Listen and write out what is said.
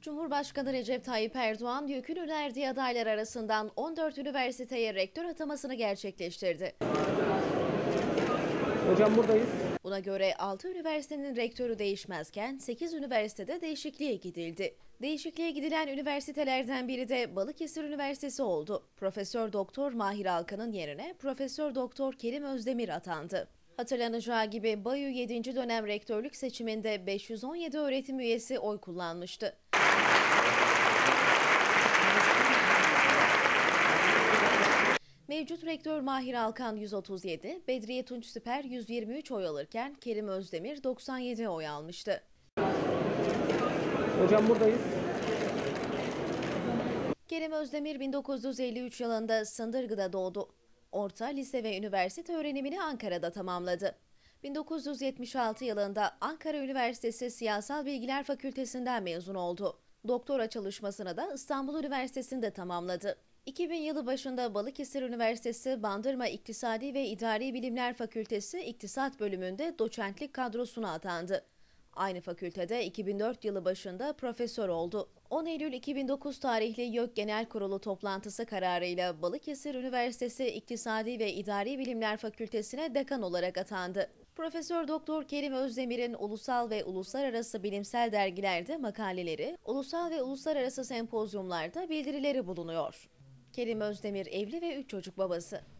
Cumhurbaşkanı Recep Tayyip Erdoğan, YÖK'ün önerdiği adaylar arasından 14 üniversiteye rektör atamasını gerçekleştirdi. Hocam buradayız. Buna göre 6 üniversitenin rektörü değişmezken 8 üniversitede değişikliğe gidildi. Değişikliğe gidilen üniversitelerden biri de Balıkesir Üniversitesi oldu. Profesör Doktor Mahir Alkan'ın yerine Profesör Doktor Kerim Özdemir atandı. Hatırlanacağı gibi BAYÜ 7. dönem rektörlük seçiminde 517 öğretim üyesi oy kullanmıştı. Mevcut rektör Mahir Alkan 137, Bedriye Tunç Süper 123 oy alırken Kerim Özdemir 97 oy almıştı. Hocam buradayız. Kerim Özdemir 1953 yılında Sındırgı'da doğdu. Orta, lise ve üniversite öğrenimini Ankara'da tamamladı. 1976 yılında Ankara Üniversitesi Siyasal Bilgiler Fakültesinden mezun oldu. Doktora çalışmasını da İstanbul Üniversitesi'nde tamamladı. 2000 yılı başında Balıkesir Üniversitesi Bandırma İktisadi ve İdari Bilimler Fakültesi İktisat bölümünde doçentlik kadrosuna atandı. Aynı fakültede 2004 yılı başında profesör oldu. 10 Eylül 2009 tarihli YÖK Genel Kurulu toplantısı kararıyla Balıkesir Üniversitesi İktisadi ve İdari Bilimler Fakültesine dekan olarak atandı. Profesör Doktor Kerim Özdemir'in ulusal ve uluslararası bilimsel dergilerde makaleleri, ulusal ve uluslararası sempozyumlarda bildirileri bulunuyor. Kerim Özdemir evli ve 3 çocuk babası.